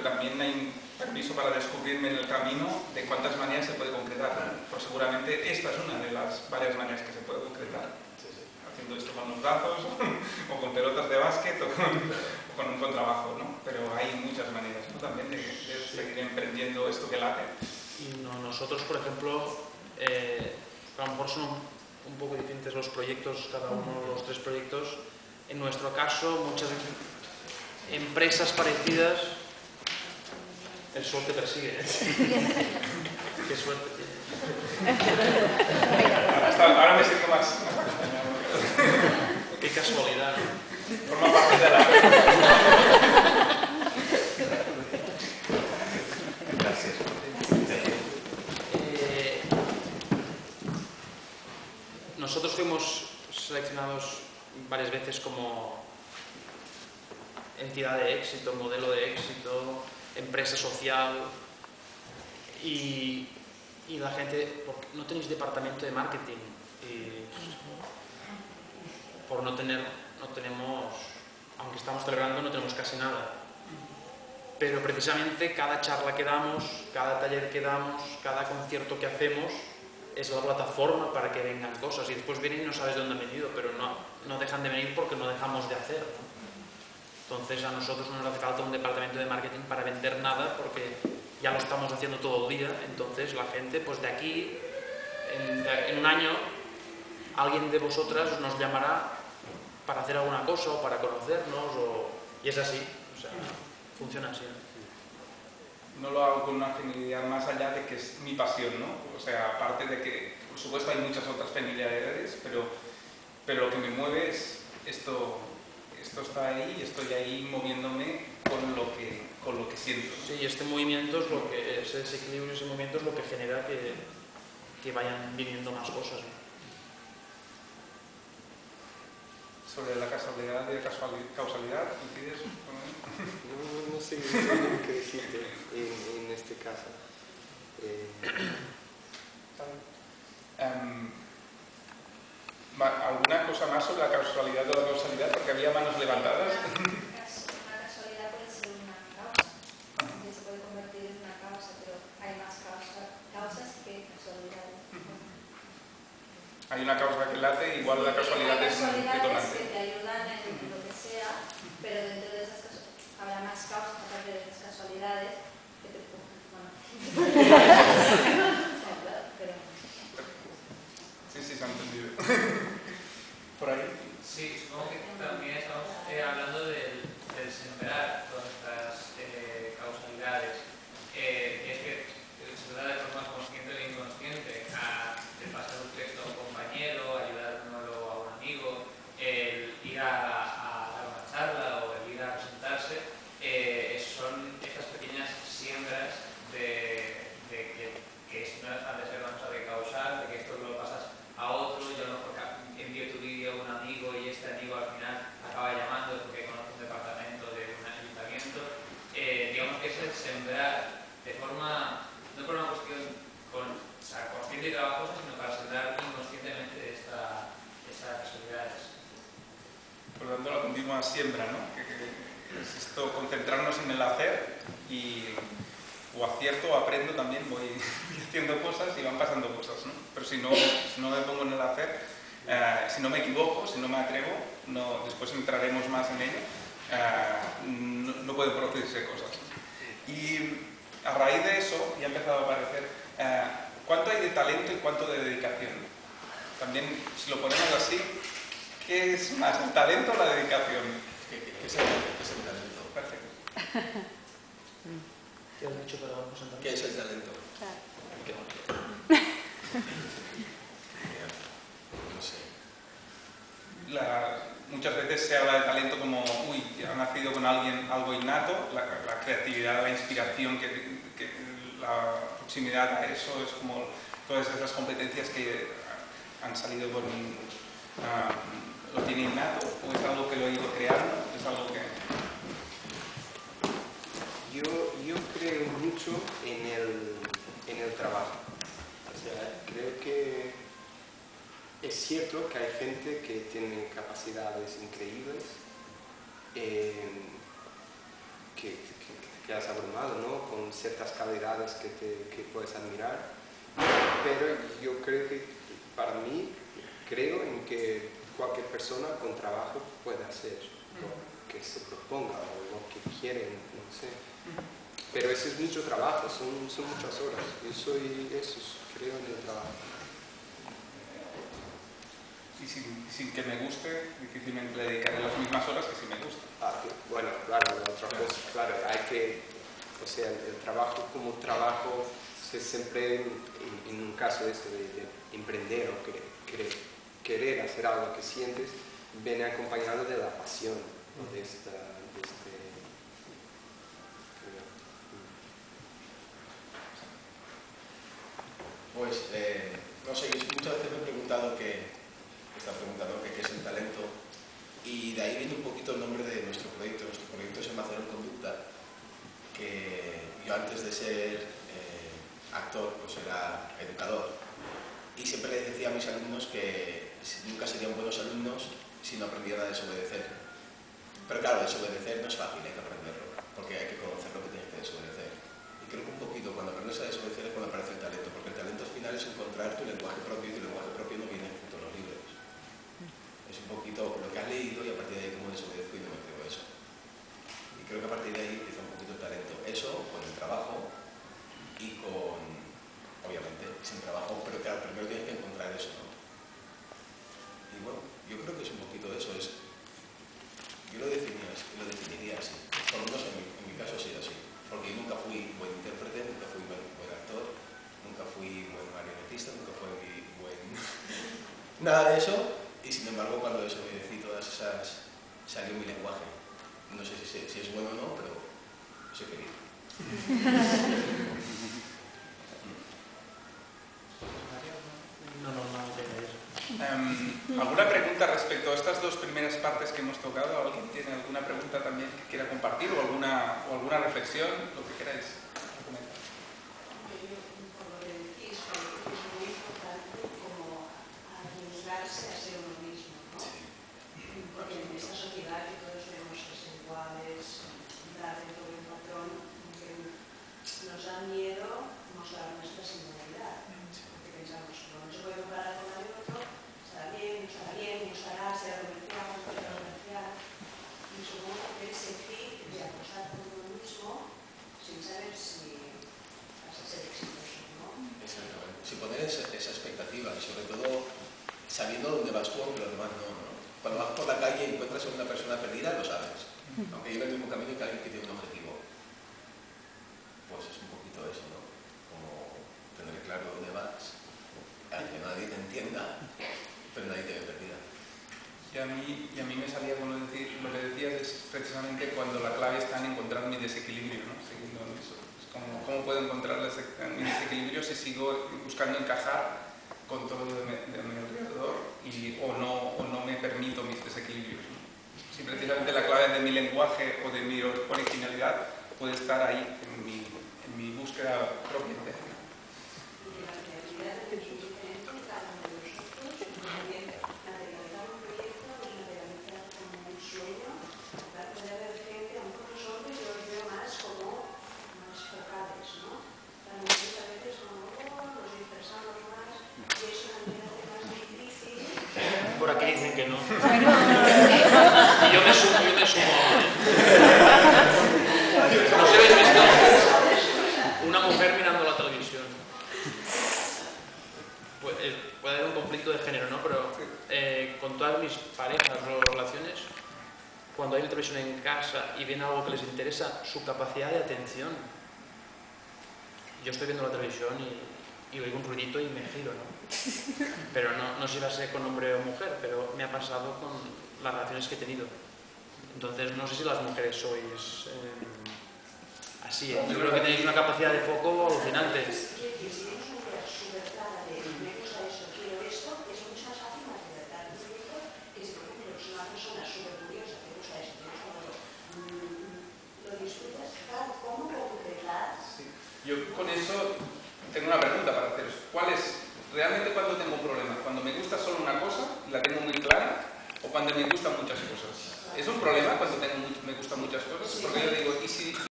también hay un permiso para descubrirme en el camino de cuántas maneras se puede concretar. Pues seguramente esta es una de las varias maneras que se puede concretar. Haciendo esto con los brazos, o con pelotas de básquet, o con un contrabajo, ¿no? Pero hay muchas maneras, ¿no? También de seguir emprendiendo esto que late. Y nosotros, por ejemplo, a lo mejor son un poco diferentes los proyectos, cada uno de los 3 proyectos. En nuestro caso, muchas empresas parecidas, el sol te persigue, ¿eh? Qué suerte tienes. Ahora me siento más. Qué casualidad. Forma parte de la... Gracias. Nosotros fuimos seleccionados varias veces como entidad de éxito, modelo de éxito, empresa social, y la gente, porque no tenéis departamento de marketing, y por no tenemos, aunque estamos celebrando, no tenemos casi nada. Pero precisamente cada charla que damos, cada taller que damos, cada concierto que hacemos es la plataforma para que vengan cosas, y después vienen y no sabes de dónde han venido, pero no dejan de venir porque no dejamos de hacer, ¿no? Entonces a nosotros no nos hace falta un departamento de marketing para vender nada, porque ya lo estamos haciendo todo el día. Entonces la gente, pues de aquí, en un año, alguien de vosotras nos llamará para hacer alguna cosa o para conocernos, y es así, o sea, funciona así, ¿no? No lo hago con una finalidad más allá de que es mi pasión, ¿no? O sea, aparte de que, por supuesto, hay muchas otras finalidades, pero lo que me mueve es esto está ahí, y estoy ahí moviéndome con lo que siento, ¿no? Sí, este movimiento es lo que, ese desequilibrio, ese movimiento es lo que genera que vayan viniendo más cosas, ¿no? Sobre la causalidad y causalidad, ¿coincides con él? No sé qué decirte en este caso. ¿Alguna cosa más sobre la causalidad o la causalidad? Porque había manos levantadas. Una casualidad puede ser una causa, que se puede convertir en una causa, pero hay más causas que casualidades. Hay una causa que late, igual la casualidad es un detonante. Que te ayudan en lo que sea, pero dentro de esas cosas habrá más causas aparte de las casualidades que te Sí, se ha entendido. ¿Por ahí? Sí, supongo que también estamos hablando del sembrar todas estas causalidades. Es que se da de forma consciente o inconsciente de pasar un texto a un compañero, ayudándolo a un amigo, el ir a dar una charla o el ir a presentarse. Son estas pequeñas siembras de que no dejan de ser una cosa de causar, de que esto lo pasas a otro, yo a lo mejor envío tu vídeo a un amigo y este amigo al final acaba llamando porque conoce un departamento de un ayuntamiento. Digamos que es el sembrar de forma, no por una cuestión consciente y trabajosa, sino para sembrar inconscientemente esas casualidades. Por lo tanto, la continua siembra, ¿no? Que es esto, concentrarnos en el hacer o acierto o aprendo también, voy haciendo cosas y van pasando cosas, ¿no? Pero si no me pongo en el hacer, si no me equivoco, si no me atrevo, después entraremos más en ello, no pueden producirse cosas. Y a raíz de eso, ya ha empezado a aparecer, ¿cuánto hay de talento y cuánto de dedicación? También, si lo ponemos así, ¿qué es más, el talento o la dedicación? ¿Qué es el talento? Perfecto. ¿Qué has dicho para presentar? ¿Qué es el talento? Claro. Qué bonito. No sé. Muchas veces se habla de talento como, uy, ha nacido con alguien algo innato, la creatividad, la inspiración, que la proximidad a eso es como todas esas competencias que han salido con lo tiene innato, o es algo que lo he ido creando, es algo que... Yo creo mucho en el trabajo. O sea, creo que es cierto que hay gente que tiene capacidades increíbles, que has abrumado, ¿no? Con ciertas calidades que puedes admirar, pero yo creo que, para mí, creo en que cualquier persona con trabajo puede hacer lo que se proponga o lo que quiere, no sé. Pero eso es mucho trabajo, son muchas horas. Yo soy eso, creo en el trabajo. Y sin que me guste, difícilmente le dedicaré las mismas horas que si me gusta. Bueno, claro, la otra cosa, claro, hay que, o sea, el trabajo como trabajo, siempre en un caso de emprender o querer hacer algo que sientes, viene acompañado de la pasión, ¿no? de este Pues, no sé, yo muchas veces me he preguntado qué es el talento, y de ahí viene un poquito el nombre de nuestro proyecto. Nuestro proyecto se llama Cero en Conducta, que yo antes de ser actor, pues era educador, y siempre les decía a mis alumnos que nunca serían buenos alumnos si no aprendieran a desobedecer. Pero claro, desobedecer no es fácil, hay que aprenderlo, porque hay que conocer lo que tienes que desobedecer. Y creo que un poquito, cuando aprendes a desobedecer es cuando aparece el talento, porque el talento al final es encontrar tu lenguaje propio, y tu lenguaje propio no viene junto a los libros. Es un poquito lo que has leído y a partir de ahí cómo desobedezco y no me creo eso. Y creo que a partir de ahí empieza un poquito el talento. Eso con el trabajo y con, obviamente, sin trabajo, pero claro, primero tienes que encontrar eso, ¿no? Y bueno, yo creo que es un poquito eso. Yo lo definiría así. Por lo menos en mi caso ha sido así. Porque yo nunca fui buen intérprete, nunca fui buen actor, nunca fui buen marionetista, nunca fui buen... nada de eso, y sin embargo cuando desobedecí todas esas salió mi lenguaje. No sé si es bueno o no, pero soy feliz. ¿Alguna pregunta respecto a estas dos primeras partes que hemos tocado? ¿Alguien tiene alguna pregunta también que quiera compartir o alguna reflexión? Lo que queráis comentar. Por lo que decís, es muy importante como arriesgarse a ser uno mismo, ¿no? Porque en esta sociedad que todos vemos ser iguales, dar dentro de un patrón, nos da miedo mostrar nuestra singularidad. Porque pensamos, no se puede comparar con el otro, estará bien, no estará, será comercial, no será comercial. Y supongo que ese fin de apostar por uno mismo sin saber si vas a ser exitoso, ¿no? Exactamente. Sin poner esa expectativa y sobre todo sabiendo dónde vas tú, aunque los demás no. Cuando vas por la calle y encuentras a una persona perdida, lo sabes. Aunque lleve el mismo camino que alguien que tiene un objetivo. Pues es un poquito eso, ¿no? Como tener claro dónde vas, aunque nadie te entienda, pero nadie te ve perdida. Y a mí me salía con lo que decías, es precisamente cuando la clave está en encontrar mi desequilibrio, ¿no? Siguiendo eso. Es como, ¿cómo puedo encontrar mi desequilibrio si sigo buscando encajar con todo de mi alrededor o no me permito mis desequilibrios, ¿no? Si precisamente la clave de mi lenguaje o de mi originalidad puede estar ahí, en mi búsqueda propia interna. Y la creatividad es muy diferente cada uno de nosotros, también materializar un proyecto y materializar como un sueño. Puede haber gente, a lo mejor los hombres yo los veo más como más focales, ¿no? Muchas veces como nos dispersamos más y eso también hace más difícil. Por aquí dicen que no. Y yo me sumo. ¿No se habéis visto? Una mujer mirando la televisión. Puede haber un conflicto de género, ¿no? Pero con todas mis parejas o relaciones, cuando hay una televisión en casa y ven algo que les interesa, su capacidad de atención. Yo estoy viendo la televisión y oigo un ruidito y me giro, ¿no? Pero no sé si va a ser con hombre o mujer, pero me ha pasado con las relaciones que he tenido. Entonces, no sé si las mujeres sois así, ¿eh? Yo creo que tenéis una capacidad de foco alucinante. Si tienes una idea súper clara de me gusta esto, quiero esto, es mucho más fácil materializar un proyecto que si, por ejemplo, es una persona súper curiosa, te gusta esto, te gusta otro, lo disfrutas, claro, ¿cómo concretar? Sí. Yo con eso tengo una pregunta para haceros. ¿Cuál es realmente cuando tengo problemas? ¿Cuando me gusta solo una cosa, la tengo muy clara, o cuando me gustan muchas cosas? ¿Es un problema cuando me gustan muchas cosas? Porque yo digo, ¿y si